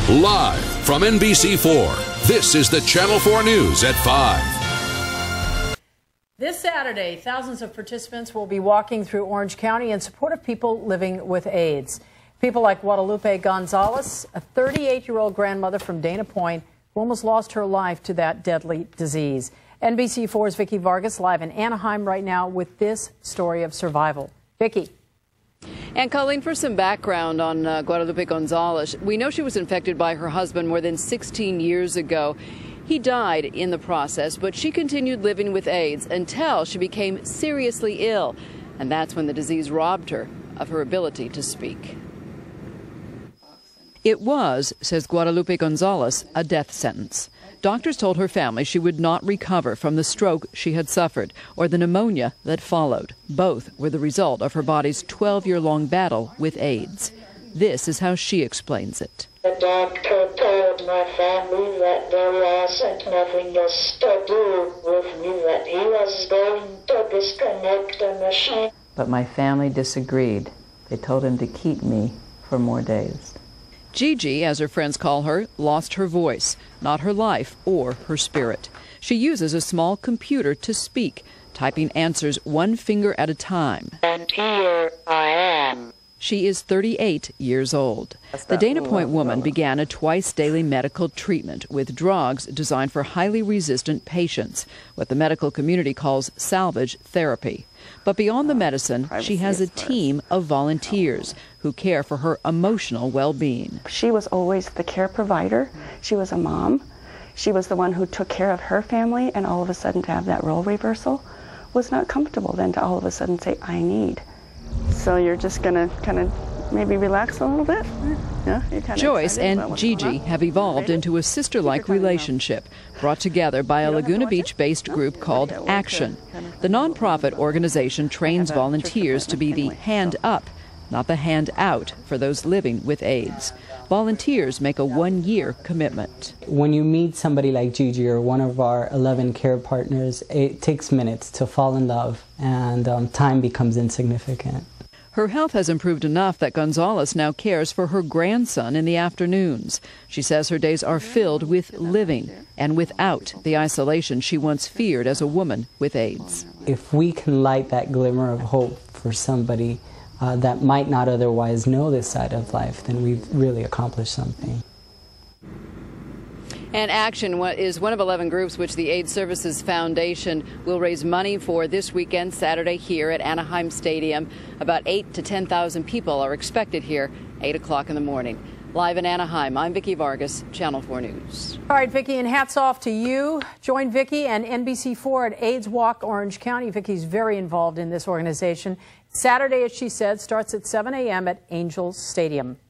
Live from NBC4, this is the Channel 4 News at 5. This Saturday, thousands of participants will be walking through Orange County in support of people living with AIDS. People like Guadalupe Gonzalez, a 38-year-old grandmother from Dana Point who almost lost her life to that deadly disease. NBC4's Vicki Vargas live in Anaheim right now with this story of survival. Vicki. And Colleen, for some background on Guadalupe Gonzalez, we know she was infected by her husband more than 16 years ago. He died in the process, but she continued living with AIDS until she became seriously ill. And that's when the disease robbed her of her ability to speak. It was, says Guadalupe Gonzalez, a death sentence. Doctors told her family she would not recover from the stroke she had suffered or the pneumonia that followed. Both were the result of her body's 12-year-long battle with AIDS. This is how she explains it. The doctor told my family that there wasn't nothing else to do with me, that he was going to disconnect the machine. But my family disagreed. They told him to keep me for more days. Gigi, as her friends call her, lost her voice, not her life or her spirit. She uses a small computer to speak, typing answers one finger at a time. And here I am. She is 38 years old. The Dana Point woman began a twice-daily medical treatment with drugs designed for highly resistant patients, what the medical community calls salvage therapy. But beyond the medicine, she has a team of volunteers who care for her emotional well-being. She was always the care provider. She was a mom. She was the one who took care of her family, and all of a sudden to have that role reversal was not comfortable. Then to all of a sudden say, I need. So you're just going to kind of maybe relax a little bit? Yeah, Joyce and Gigi have evolved into a sister-like relationship brought together by a Laguna Beach-based group called Action. The nonprofit organization trains volunteers to be the hand up, not the hand out, for those living with AIDS. Volunteers make a one-year commitment. When you meet somebody like Gigi or one of our 11 care partners, it takes minutes to fall in love, and time becomes insignificant. Her health has improved enough that Gonzalez now cares for her grandson in the afternoons. She says her days are filled with living and without the isolation she once feared as a woman with AIDS. If we can light that glimmer of hope for somebody that might not otherwise know this side of life, then we've really accomplished something. And Action is one of 11 groups which the AIDS Services Foundation will raise money for this weekend, Saturday, here at Anaheim Stadium. About 8,000 to 10,000 people are expected here, 8 o'clock in the morning. Live in Anaheim, I'm Vicki Vargas, Channel 4 News. All right, Vicki, and hats off to you. Join Vicki and NBC4 at AIDS Walk, Orange County. Vicki's very involved in this organization. Saturday, as she said, starts at 7 a.m. at Angels Stadium.